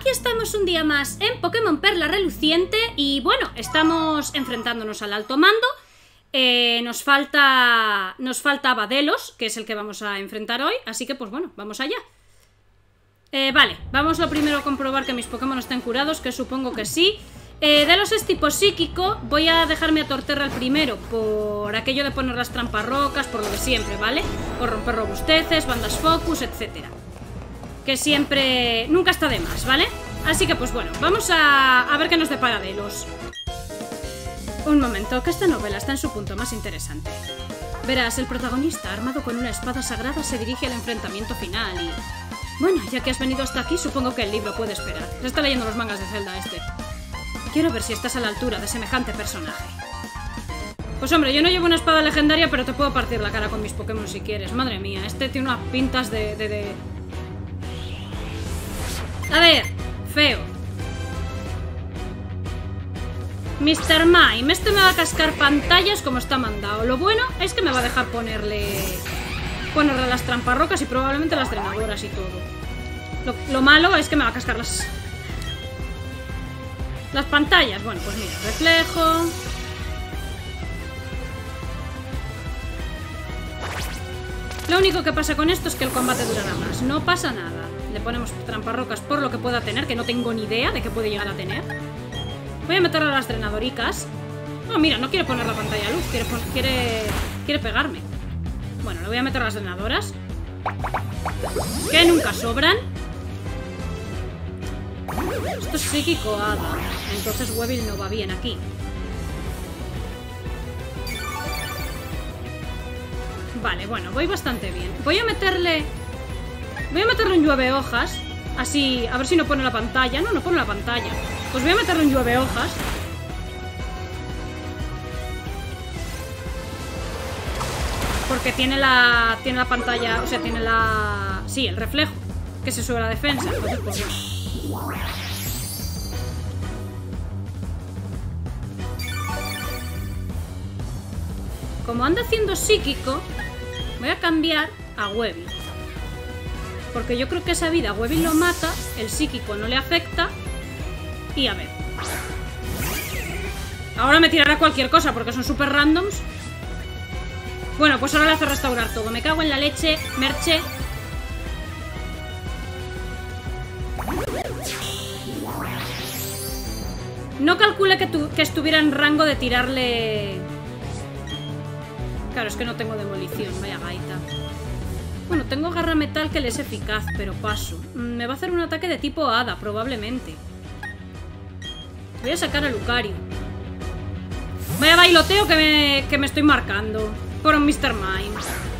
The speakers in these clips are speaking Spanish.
aquí estamos un día más en Pokémon Perla Reluciente y bueno, estamos enfrentándonos al alto mando. Nos falta Badelos, que es el que vamos a enfrentar hoy, así que pues bueno, vamos allá. Vale, vamos lo primero a comprobar que mis Pokémon estén curados, que supongo que sí. Delos es tipo psíquico, voy a dejarme a Torterra el primero por aquello de poner las trampas rocas, por lo de siempre, ¿vale? Por romper robusteces, bandas focus, etcétera. Que siempre... nunca está de más, ¿vale? Así que pues bueno, vamos a ver qué nos depara Delos. Un momento, que esta novela está en su punto más interesante. Verás, el protagonista, armado con una espada sagrada, se dirige al enfrentamiento final y... bueno, ya que has venido hasta aquí, supongo que el libro puede esperar. Se está leyendo los mangas de Zelda este. Quiero ver si estás a la altura de semejante personaje. Pues hombre, yo no llevo una espada legendaria, pero te puedo partir la cara con mis Pokémon si quieres. Madre mía, este tiene unas pintas de... A ver, feo. Mr. Mime, este me va a cascar pantallas como está mandado. Lo bueno es que me va a dejar ponerle las tramparrocas y probablemente las drenadoras y todo. Lo malo es que me va a cascar las pantallas. Bueno, pues mira, reflejo. Lo único que pasa con esto es que el combate durará más. No pasa nada. Le ponemos tramparrocas por lo que pueda tener, que no tengo ni idea de qué puede llegar a tener. Voy a meterle a las drenadoricas. No, mira, no quiere poner la pantalla a luz. Quiere pegarme. Bueno, le voy a meter las drenadoras, que nunca sobran. Esto es psíquico hada, entonces Weavile no va bien aquí. Vale, bueno, voy bastante bien. Voy a meterle un llueve hojas. Así, a ver si no pone la pantalla. No pone la pantalla. Pues voy a meterle un llueve hojas. Porque tiene la pantalla, o sea, tiene la... sí, el reflejo, que se sube la defensa. Entonces, pues bueno. Como anda haciendo psíquico, voy a cambiar a Weavile. Porque yo creo que esa vida Weavile lo mata, el psíquico no le afecta. Y a ver. Ahora me tirará cualquier cosa porque son súper randoms. Bueno, pues ahora le hace restaurar todo. Me cago en la leche, merche. No calculé que estuviera en rango de tirarle... claro, es que no tengo demolición, vaya gaita. Bueno, tengo garra metal que le es eficaz, pero paso. Me va a hacer un ataque de tipo hada, probablemente. Voy a sacar a Lucario. Vaya bailoteo que me estoy marcando por un Mr. Mime.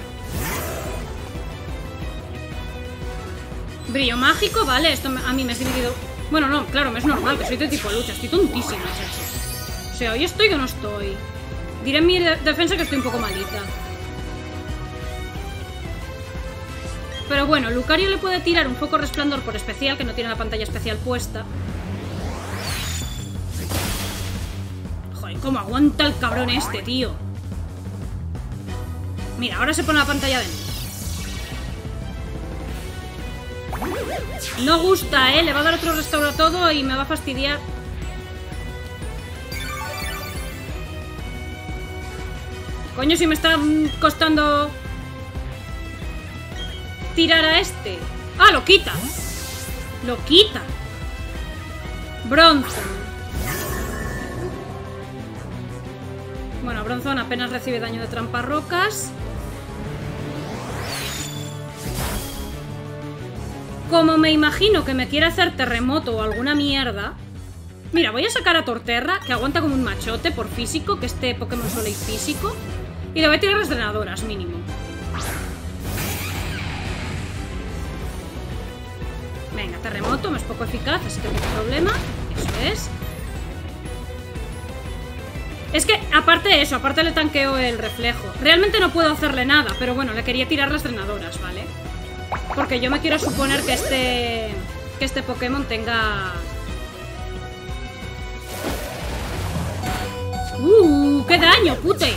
Brillo mágico, vale, esto a mí me has dividido... bueno, no, claro, me es normal, que soy de tipo lucha. Estoy tontísima, chacho. O sea, hoy estoy que no estoy. Diré en mi defensa que estoy un poco malita. Pero bueno, Lucario le puede tirar un foco resplandor por especial, que no tiene la pantalla especial puesta. Joder, cómo aguanta el cabrón este, tío. Mira, ahora se pone la pantalla de nuevo. No gusta, le va a dar otro restauro a todo y me va a fastidiar. Coño, si me está costando tirar a este. ¡Ah, lo quita! ¡Lo quita! Bronzong. Bueno, Bronzong apenas recibe daño de tramparrocas. Como me imagino que me quiere hacer terremoto o alguna mierda... mira, voy a sacar a Torterra, que aguanta como un machote por físico, que este Pokémon suele ir físico. Y le voy a tirar las drenadoras, mínimo. Venga, terremoto, me es poco eficaz, así que no hay problema. Eso es. Es que, aparte de eso, aparte le tanqueo el reflejo. Realmente no puedo hacerle nada, pero bueno, le quería tirar las drenadoras, ¿vale? Porque yo me quiero suponer que este Pokémon tenga... ¡qué daño, pute!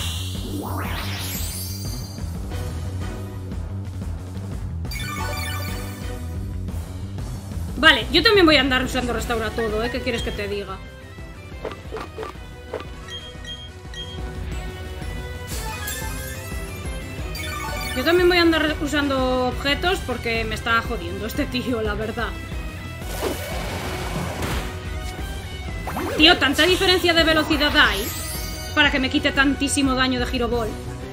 Vale, yo también voy a andar usando restaura todo, ¿eh? ¿Qué quieres que te diga? Yo también voy a andar usando objetos porque me está jodiendo este tío, la verdad. Tío, tanta diferencia de velocidad hay para que me quite tantísimo daño de Giroball.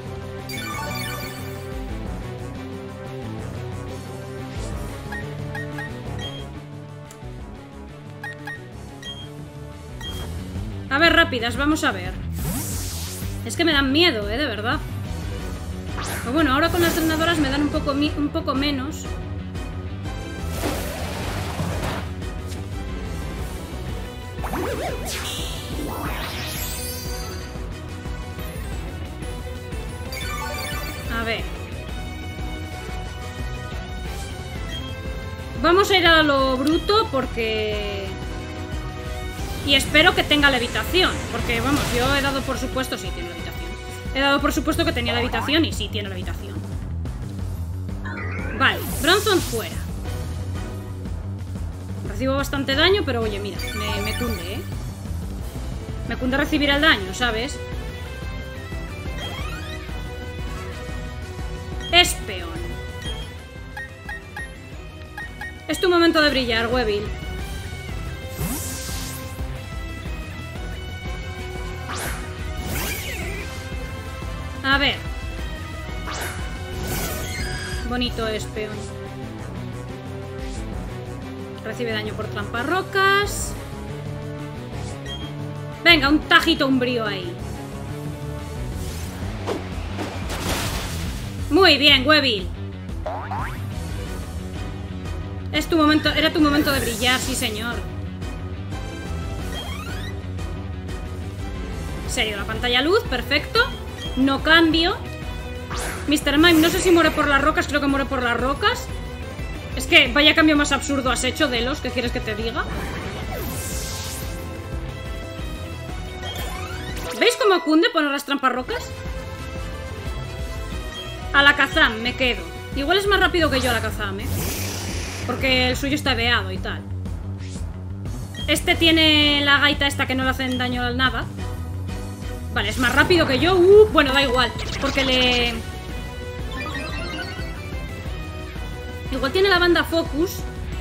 A ver, rápidas, vamos a ver. Es que me dan miedo, de verdad. Pero bueno, ahora con las drenadoras me dan un poco menos. A ver. Vamos a ir a lo bruto porque... Y espero que tenga levitación. Porque, vamos, yo he dado por supuesto... Sí, tiene levitación. He dado por supuesto que tenía levitación y sí, tiene levitación. Vale, Bronzong fuera. Recibo bastante daño, pero oye, mira, me cunde, ¿eh? Me cunde recibir el daño, ¿sabes? Espeon. Es tu momento de brillar, Weavile. A ver. Bonito Espeon. Recibe daño por tramparrocas. Venga, un tajito umbrío ahí. Muy bien, Weavile. Es tu momento, era tu momento de brillar, sí señor. Se ha ido la pantalla luz, perfecto. No cambio. Mr. Mime, no sé si muere por las rocas, creo que muere por las rocas. Es que vaya cambio más absurdo has hecho, Delos, ¿qué quieres que te diga? ¿Veis cómo cunde poner las trampas rocas? Alakazam, me quedo. Igual es más rápido que yo Alakazam, ¿eh? Porque el suyo está veado y tal. Este tiene la gaita esta que no le hacen daño al nada. Vale, es más rápido que yo. Bueno, da igual. Porque le... Igual tiene la banda Focus.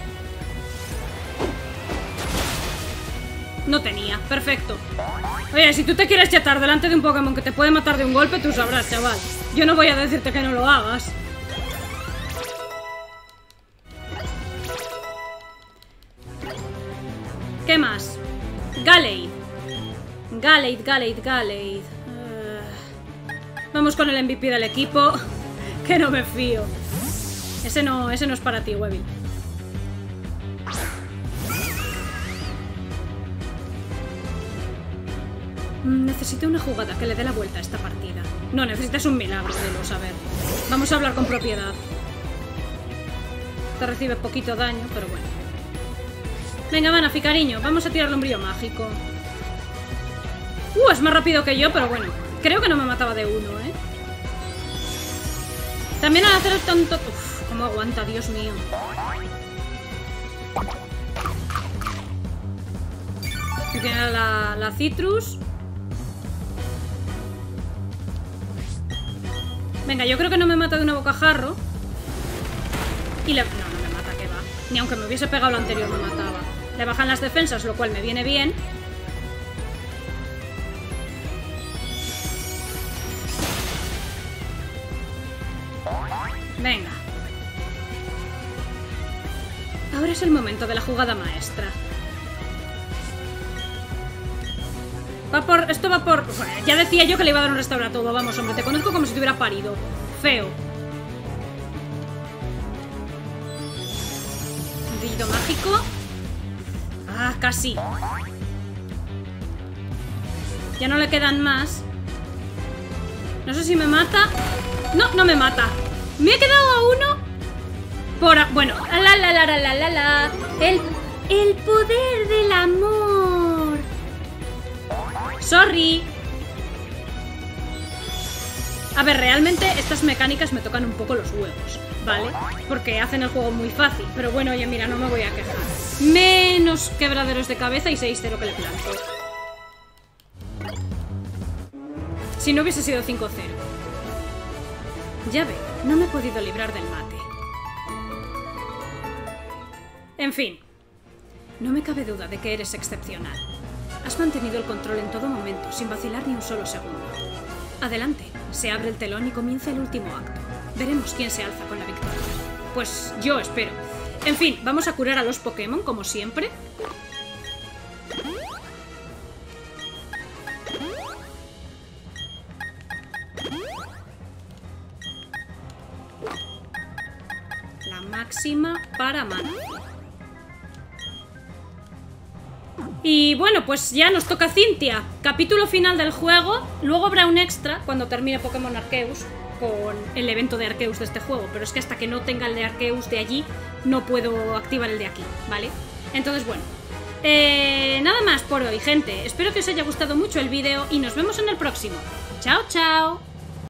No tenía, perfecto. Oye, si tú te quieres chetar delante de un Pokémon que te puede matar de un golpe, tú sabrás, chaval. Yo no voy a decirte que no lo hagas. ¿Qué más? Gallade. Gallade. Vamos con el MVP del equipo. Que no me fío. Ese no es para ti, Weavile. Necesito una jugada que le dé la vuelta a esta partida. No, necesitas un milagro, Delos, a ver. Vamos a hablar con propiedad. Te recibe poquito daño, pero bueno. Venga, Manafi, cariño, vamos a tirarle un brillo mágico. Es más rápido que yo, pero bueno. Creo que no me mataba de uno, ¿eh? También al hacer el tonto... Uf, cómo aguanta, Dios mío. Aquí tiene la Citrus. Venga, yo creo que no me mata de una bocajarro. Y le... No me mata, que va. Ni aunque me hubiese pegado lo anterior me mataba. Le bajan las defensas, lo cual me viene bien. Venga. Ahora es el momento de la jugada maestra. Esto va por... Ya decía yo que le iba a dar un restauratodo. Vamos, hombre, te conozco como si te hubiera parido. Feo. Un brillito mágico. Ah, casi. Ya no le quedan más. No sé si me mata. No, no me mata. Me he quedado a uno. Bueno, el poder del amor. Sorry. A ver, realmente estas mecánicas me tocan un poco los huevos, ¿vale? Porque hacen el juego muy fácil. Pero bueno, oye, mira, no me voy a quejar. Menos quebraderos de cabeza y 6-0 que le planto. Si no hubiese sido 5-0. Ya ve, no me he podido librar del mate. En fin, no me cabe duda de que eres excepcional. Has mantenido el control en todo momento, sin vacilar ni un solo segundo. Adelante, se abre el telón y comienza el último acto. Veremos quién se alza con la victoria. Pues yo espero. En fin, vamos a curar a los Pokémon, como siempre. La máxima para mana. Y bueno, pues ya nos toca Cynthia. Capítulo final del juego. Luego habrá un extra cuando termine Pokémon Arceus con el evento de Arceus de este juego. Pero es que hasta que no tenga el de Arceus de allí no puedo activar el de aquí, ¿vale? Entonces bueno, nada más por hoy, gente. Espero que os haya gustado mucho el vídeo y nos vemos en el próximo. ¡Chao, chao!